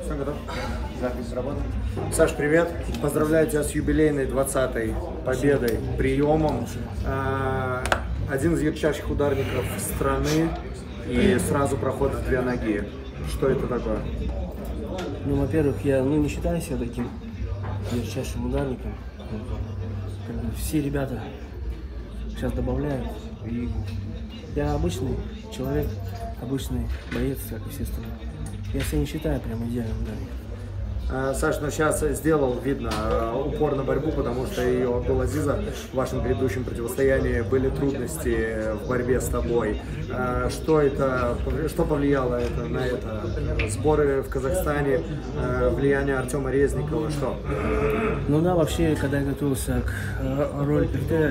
Все, готов? Запись работает. Саш, привет. Поздравляю тебя с юбилейной 20-й победой, приемом. Один из ярчайших ударников страны и сразу проход в две ноги. Что это такое? Ну, во-первых, я не считаю себя таким ярчайшим ударником. Все ребята сейчас добавляют. И я обычный человек, обычный боец, как и все остальные. Я себя не считаю прям идеальным ударником. Саш, ну сейчас сделал, видно, упор на борьбу, потому что и у Абдул-Азиза в вашем предыдущем противостоянии были трудности в борьбе с тобой. Что повлияло на это? Сборы в Казахстане, влияние Артема Резникова, что? Ну да, вообще, когда я готовился к роли ПТ,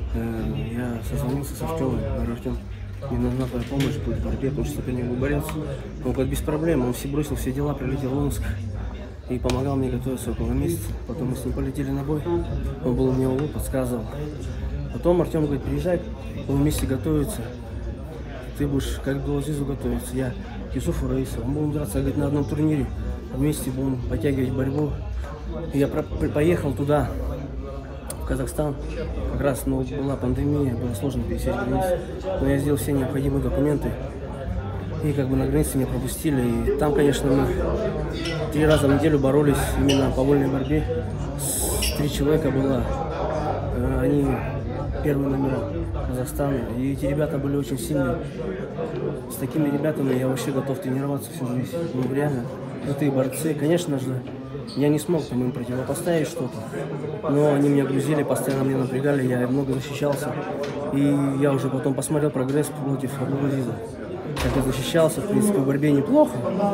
я созвонился с Артемом. Говорю: Артем, мне нужна твоя помощь будет в борьбе, потому что соперник был борец. Он говорит: без проблем, он бросил все дела, прилетел в Омск и помогал мне готовиться около месяца. Потом мы с ним полетели на бой, он был у меня в подсказывал. Потом Артем говорит: приезжай, мы вместе готовиться, ты будешь как Абдул-Азизу готовиться, я Юсуфу Раису, мы будем драться, говорит, на одном турнире, вместе будем подтягивать борьбу. И я поехал туда, в Казахстан, как раз была пандемия, было сложно пересечь границу, но я сделал все необходимые документы. И как бы на границе меня пропустили. И там, конечно, мы 3 раза в неделю боролись именно по вольной борьбе. 3 человека было. Они первые номера Казахстана. И эти ребята были очень сильные. С такими ребятами я вообще готов тренироваться всю жизнь. Ну, реально, крутые борцы. Конечно же, я не смог там им противопоставить что-то. Но они меня грузили, постоянно меня напрягали. Я много защищался. И я уже потом посмотрел прогресс против Абдул-Азиза. Как я защищался, в принципе, в борьбе неплохо.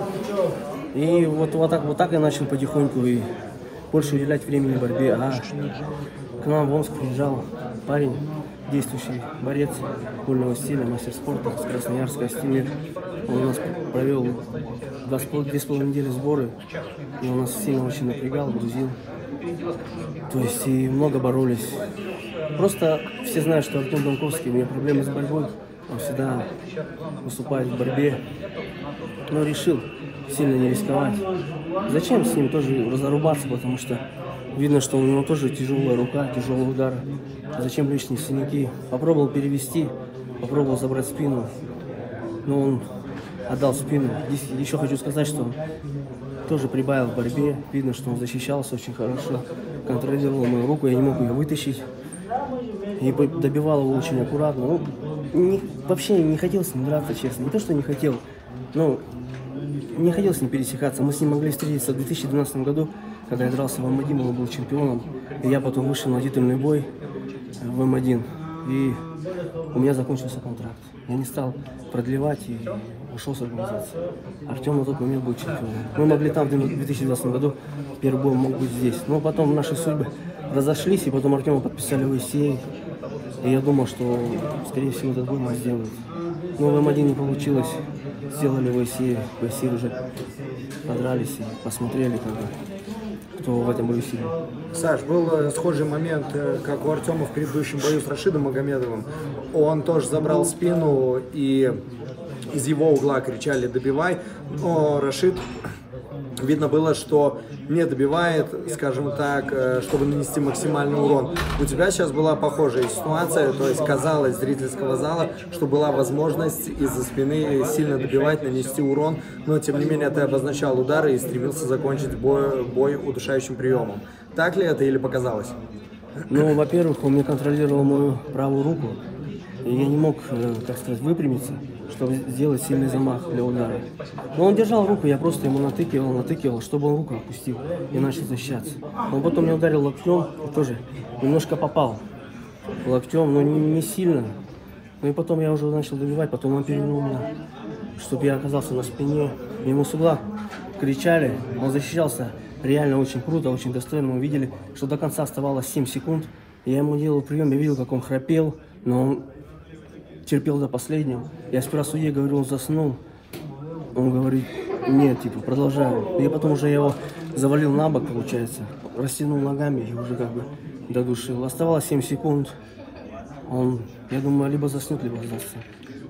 И вот так я начал потихоньку и больше уделять времени борьбе. А к нам в Омск приезжал парень, действующий борец вольного стиля, мастер спорта с Красноярска, Астемир. Он у нас провел 2,5 недели сборы, и он нас сильно очень напрягал, грузил. То есть и много боролись. Просто все знают, что Артем Донковский, у меня проблемы с борьбой. Он всегда выступает в борьбе, но решил сильно не рисковать. Зачем с ним тоже разорубаться, потому что видно, что у него тоже тяжелая рука, тяжелый удар. Зачем лишние синяки? Попробовал перевести, попробовал забрать спину, но он отдал спину. Здесь еще хочу сказать, что он тоже прибавил в борьбе. Видно, что он защищался очень хорошо, контролировал мою руку, я не мог ее вытащить. И добивал его очень аккуратно. Вообще не хотел с ним драться, честно. Не то, что не хотел, но не хотел с ним пересекаться. Мы с ним могли встретиться в 2012 году, когда я дрался в М1, он был чемпионом. И я потом вышел на титульный бой в М1. И у меня закончился контракт. Я не стал продлевать и ушел с организации. Артем на тот момент был чемпионом. Мы могли там в 2020 году, первый бой мог быть здесь. Но потом наши судьбы разошлись, и потом Артема подписали в ИСЕ. И я думал, что, скорее всего, этот бой мы сделаем. Но в М1 не получилось. Сделали в ИСЕ. В ИСЕ уже подрались и посмотрели, кто в этом бою сильный. Саш, был схожий момент, как у Артема в предыдущем бою с Рашидом Магомедовым. Он тоже забрал спину, и из его угла кричали «добивай», но Рашид, видно было, что не добивает, скажем так, чтобы нанести максимальный урон. У тебя сейчас была похожая ситуация, то есть казалось зрительского зала, что была возможность из-за спины сильно добивать, нанести урон, но тем не менее ты обозначал удары и стремился закончить бой удушающим приемом. Так ли это или показалось? Ну, во-первых, он мне контролировал мою правую руку, и я не мог, так сказать, выпрямиться, чтобы сделать сильный замах для удара. Но он держал руку, я просто ему натыкивал, чтобы он руку опустил и начал защищаться. Он потом меня ударил локтем, тоже немножко попал локтем, но не сильно. Ну и потом я уже начал добивать, потом он перевернул меня, чтобы я оказался на спине. Ему с угла кричали, он защищался реально очень круто, очень достойно. Мы видели, что до конца оставалось 7 секунд. Я ему делал прием, я видел, как он храпел, но он терпел до последнего. Я сперва судье говорю, он заснул. Он говорит, нет, типа, продолжаю. И потом уже я его завалил на бок, получается, растянул ногами и уже как бы додушил. Оставалось 7 секунд. Он, я думаю, либо заснет, либо сдастся.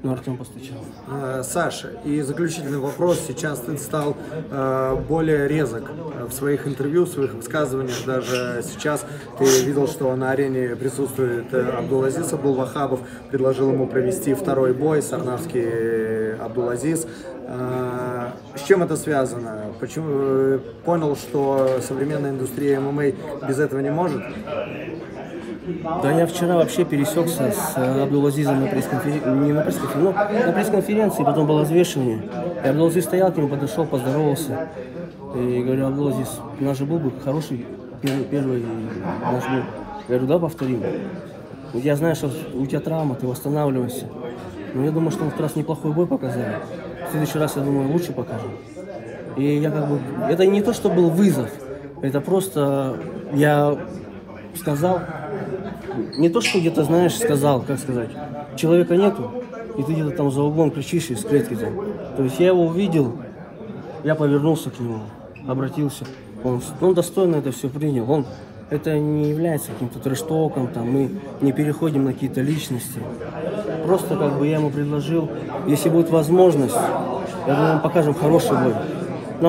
но Артем постучал. Саша, и заключительный вопрос. Сейчас ты стал более резок в своих интервью, в своих высказываниях. Даже сейчас ты видел, что на арене присутствует Абдулазиз Абдулвахабов. Предложил ему провести второй бой, Сарнавский Абдулазиз. С чем это связано? Почему понял, что современная индустрия ММА без этого не может? Да, я вчера вообще пересекся с Абдулазизом на пресс-конференции, не на пресс-конференции, но на пресс-конференции, потом было взвешивание. И Абдулазиз стоял к нему, подошел, поздоровался. И говорю: Абдулазиз, у нас же был бы хороший первый наш бой. Я говорю: да, повторим. Я знаю, что у тебя травма, ты восстанавливаешься. Но я думаю, что мы в раз неплохой бой показали. В следующий раз, я думаю, лучше покажем. И я как бы... Это не то, что был вызов. Это просто я сказал... Не то, что где-то, знаешь, сказал, как сказать, человека нету, и ты где-то там за углом кричишь из клетки там. То есть я его увидел, я повернулся к нему, обратился. Он достойно это все принял. Это не является каким-то трэш-током, там, мы не переходим на какие-то личности. Просто как бы я ему предложил, если будет возможность, я думаю, мы покажем хороший бой.